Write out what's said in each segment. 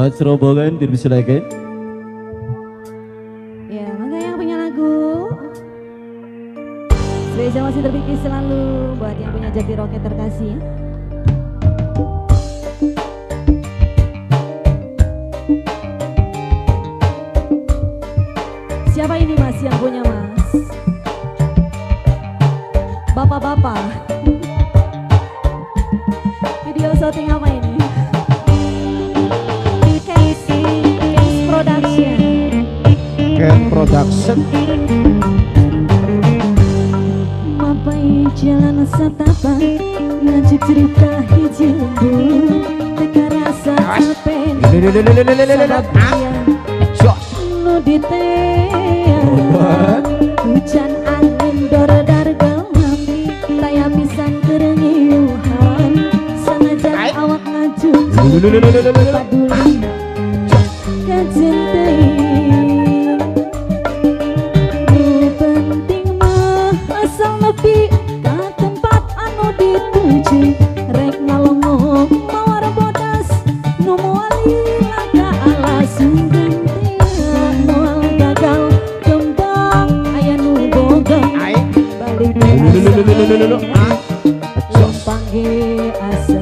Buat serobongan dipersilakan. Ya, mangga yang punya lagu. Spesial masih terpikir selalu buat yang punya Jaki Roket terkasih ya. Siapa ini mas yang punya mas? Bapak-bapak. Video syuting apa ini? Production. Mapai jalan satapan ngajak cerita hijau teka rasa capek nu ditean hujan angin dorodar galambi taya pisan kerengiuhan sanajan awak ngaju paduli kacintai nepi ka tempat anu dituju rek ngalongok mawar bodas nu moali laga alas gantian moal gagal kembang aya nu boga balik lompang ge asa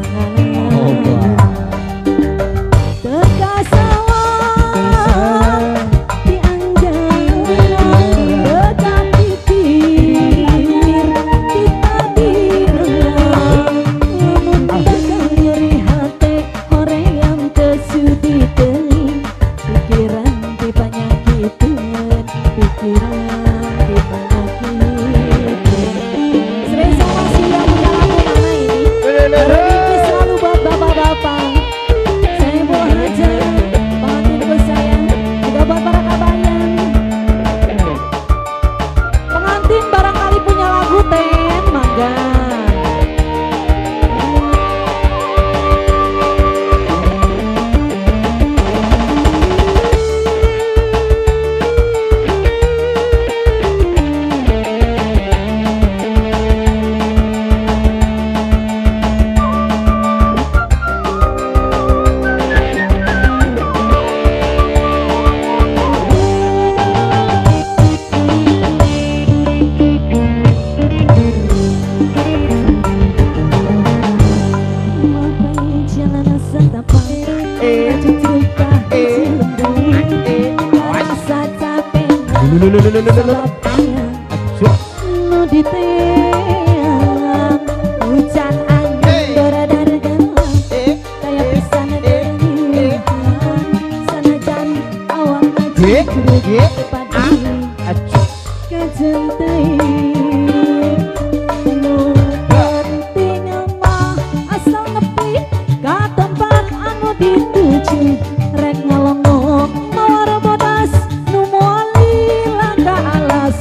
nu ditean hujan angin dorodar galam kaya pisan deungan sanajan awak ngajak paduli kacintai nu penting mah asal nepi ka tempat anu dituju rek ngalongok mawar bodas nu moali laga alas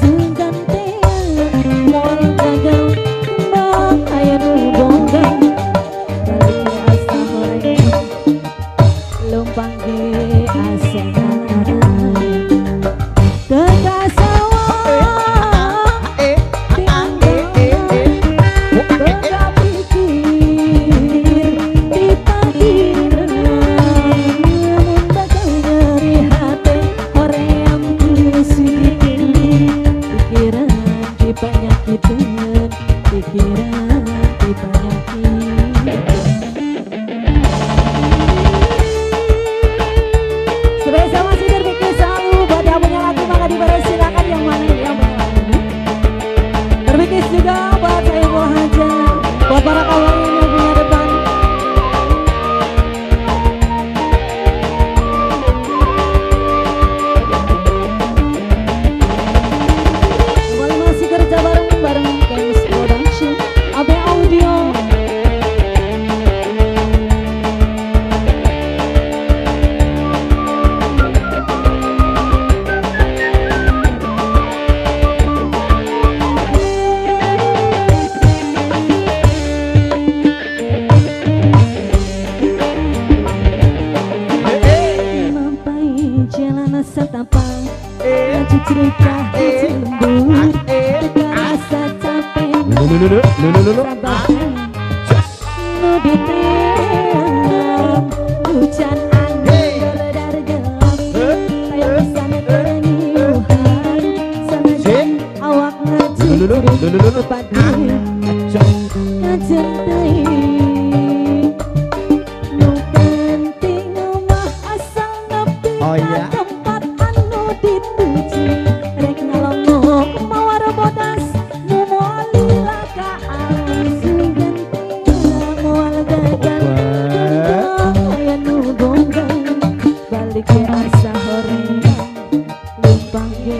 hujan angin Lulu padi kajentai nu penting mah asal nepi Oh, iya. tempat anu dituju rek ngalongok mawar bodas nu moal lila ka alas gantian moal gagal gendong aya nu gonggang balik ke asa horeang lupa ge